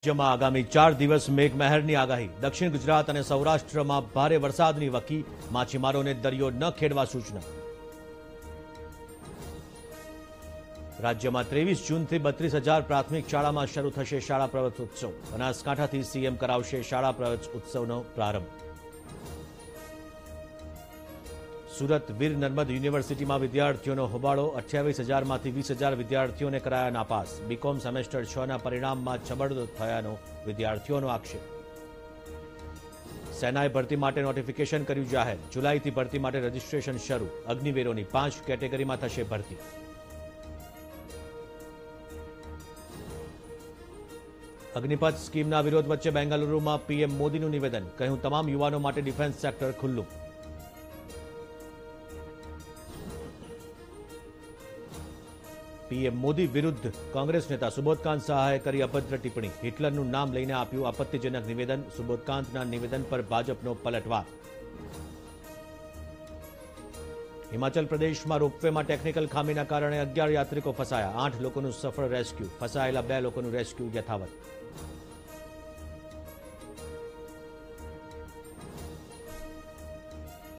રાજ્યમાં આગામી 4 દિવસ મેઘમહેરની આગાહી. દક્ષિણ ગુજરાત અને સૌરાષ્ટ્રમાં ભારે વરસાદની વકી. માછીમારોને દરિયો ન ખેડવા સૂચના. રાજ્યમાં 23 જૂનથી 32,000 પ્રાથમિક શાળામાં શરૂ થશે શાળા પ્રવેશોત્સવ. બનાસકાંઠાથી સીએમ કરાવશે શાળા પ્રવેશોત્સવનો પ્રારંભ. સુરત વીર નર્મદ યુનિવર્સિટીમાં વિદ્યાર્થીઓનો હોબાળો. 28,000માંથી 20,000 વિદ્યાર્થીઓને કરાયા નાપાસ. બીકોમ સેમેસ્ટર 6ના પરિણામમાં છબરડો થયાનો વિદ્યાર્થીઓનો આક્ષેપ. સેનાએ ભરતી માટે નોટિફિકેશન કર્યું જાહેર. જુલાઈથી ભરતી માટે રજીસ્ટ્રેશન શરૂ. અગ્નિવીરોની 5 કેટેગરીમાં થશે ભરતી. અગ્નિપથ સ્કીમના વિરોધ વચ્ચે બેંગલુરુમાં પીએમ મોદીનું નિવેદન. કહ્યું, તમામ યુવાનો માટે ડિફેન્સ સેક્ટર ખુલ્લું. પીએમ મોદી વિરુદ્ધ કોંગ્રેસ નેતા સુબોધકાંત શાહે કરી અભદ્ર ટિપ્પણી. હિટલરનું નામ લઈને આપ્યું આપત્તિજનક નિવેદન. સુબોધકાંતના નિવેદન પર ભાજપનો પલટવાર. હિમાચલ પ્રદેશમાં રોપવેમાં ટેકનિકલ ખામીના કારણે 11 યાત્રિકો ફસાયા. 8 લોકોનું સફળ રેસ્ક્યુ. ફસાયેલા 2 લોકોનું રેસ્ક્યુ યથાવત.